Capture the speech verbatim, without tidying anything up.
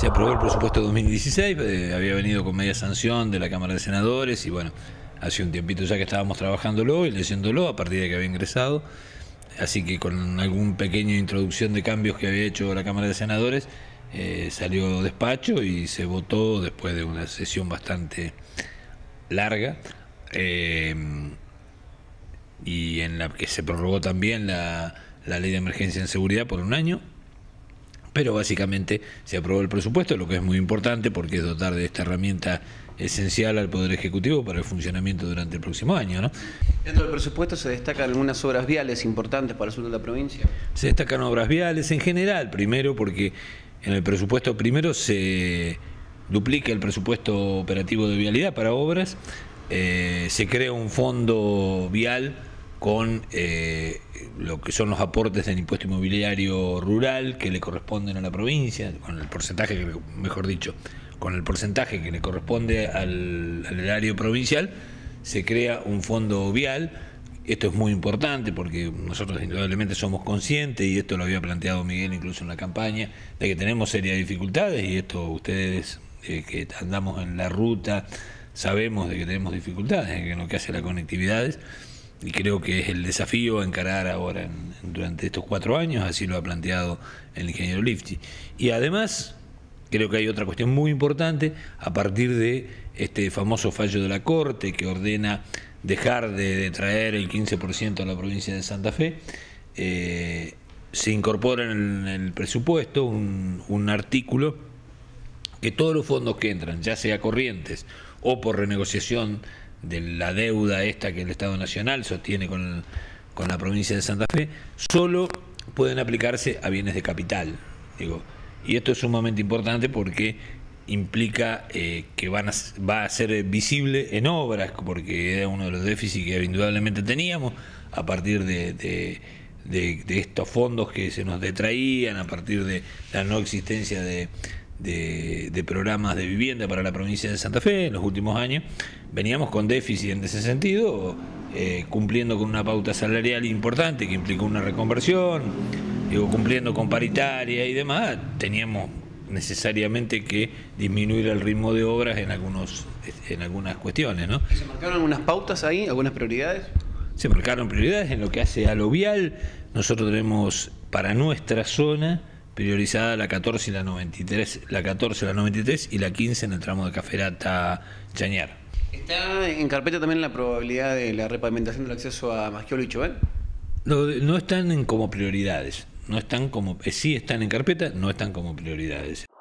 Se aprobó el presupuesto dos mil dieciséis, eh, había venido con media sanción de la Cámara de Senadores y bueno, hace un tiempito ya que estábamos trabajándolo y leyéndolo a partir de que había ingresado, así que con algún pequeño introducción de cambios que había hecho la Cámara de Senadores, eh, salió despacho y se votó después de una sesión bastante larga, eh, y en la que se prorrogó también la, la ley de emergencia en seguridad por un año. Pero básicamente se aprobó el presupuesto, lo que es muy importante porque es dotar de esta herramienta esencial al Poder Ejecutivo para el funcionamiento durante el próximo año, ¿no? Dentro del presupuesto se destacan algunas obras viales importantes para el sur de la provincia. Se destacan obras viales en general, primero porque en el presupuesto primero se duplica el presupuesto operativo de vialidad para obras, eh, se crea un fondo vial con eh, lo que son los aportes del impuesto inmobiliario rural que le corresponden a la provincia, con el porcentaje, que, mejor dicho, con el porcentaje que le corresponde al, al erario provincial, se crea un fondo vial. Esto es muy importante porque nosotros indudablemente somos conscientes, y esto lo había planteado Miguel incluso en la campaña, de que tenemos serias dificultades, y esto ustedes eh, que andamos en la ruta sabemos de que tenemos dificultades en lo que hace a las conectividades. Y creo que es el desafío a encarar ahora en, durante estos cuatro años, así lo ha planteado el ingeniero Lifchi. Y además, creo que hay otra cuestión muy importante, a partir de este famoso fallo de la Corte que ordena dejar de, de traer el quince por ciento a la provincia de Santa Fe, eh, se incorpora en el, en el presupuesto un, un artículo que todos los fondos que entran, ya sea corrientes o por renegociación de la deuda esta que el Estado Nacional sostiene con, con la provincia de Santa Fe, solo pueden aplicarse a bienes de capital. Digo, y esto es sumamente importante porque implica eh, que van a, va a ser visible en obras, porque era uno de los déficits que indudablemente teníamos a partir de, de, de, de estos fondos que se nos detraían, a partir de la no existencia de De, de programas de vivienda para la provincia de Santa Fe en los últimos años. Veníamos con déficit en ese sentido, eh, cumpliendo con una pauta salarial importante que implicó una reconversión, digo, cumpliendo con paritaria y demás. Teníamos necesariamente que disminuir el ritmo de obras en algunos en algunas cuestiones, ¿no? ¿Se marcaron algunas pautas ahí, algunas prioridades? Se marcaron prioridades en lo que hace a lo vial. Nosotros tenemos para nuestra zona priorizada la catorce y la noventa y tres, la catorce, la noventa y tres y la quince en el tramo de Caferata Chañar. ¿Está en carpeta también la probabilidad de la repavimentación del acceso a Maschiolo y Chovel? No, no están en como prioridades, no están como, sí están en carpeta, no están como prioridades.